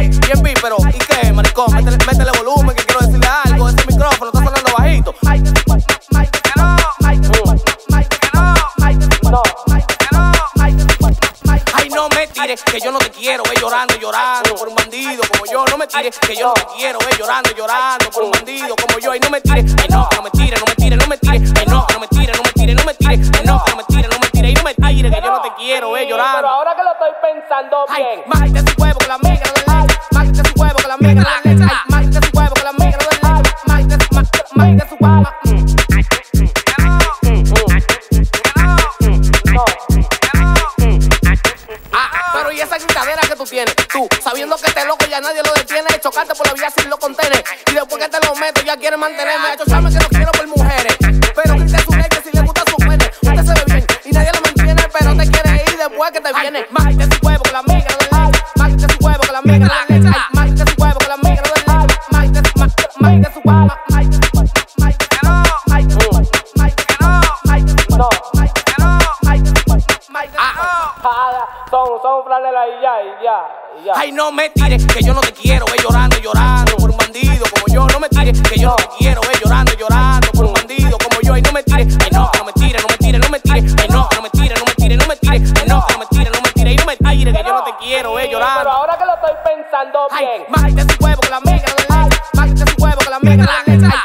Ay, bien vi, pero ¿y qué, maricón? Métele volumen, que quiero decirle algo. Ese micrófono está sonando bajito. Ay, no me tires, que yo no te quiero, llorando por un bandido como yo. No me tires, que yo no te quiero, llorando por un bandido como yo. Ay, no me tires, ay, no, que no me tires, no me tires, no me tires. Ay, no, que no me tires, no me tires, no me tires. Ay, no, que no me tires, no me tires. Ay, no me tires, que yo no te quiero, llorando. Pero ahora que lo estoy pensando bien. Mágate su huevo con la amiga, no le leche. Mágate su huevo con la amiga, no le leche. Mágate su huevo con la amiga, no le leche. Mágate su huevo. Pero y esa gritadera que tú tienes, tú sabiendo que este loco ya nadie lo detiene, chocarte por la vía sin lo contener, y después que te lo meto ya quieres mantenerme. Hecho, sabe que lo quiero por mujeres, pero grite su leche si le gusta su pene. Usted se ve bien y nadie lo mantiene, pero te quiere ir después que te viene. Mágate su huevo con la amiga, no le leche. Mágate su huevo con la amiga, no le leche. Mágate su huevo con la amiga, no le leche. Mágate su huevo. Son franela y ya. Ay, no me tires, que yo no te quiero, llorando por un bandido como yo. No me tires, que yo no te quiero, llorando por un bandido como yo. Ay, no me tires, ay, no, que no me tires, no me tires, no me tires. Ay, no, que no me tires, no me tires, no me tires. Ay, no, que no me tires, no me tires. Ay, no me tires, que yo no te quiero, llorando. Pero ahora que lo estoy pensando bien. Mágate su huevo con la amiga, no le leche. Mágate su huevo con la amiga, no le leche.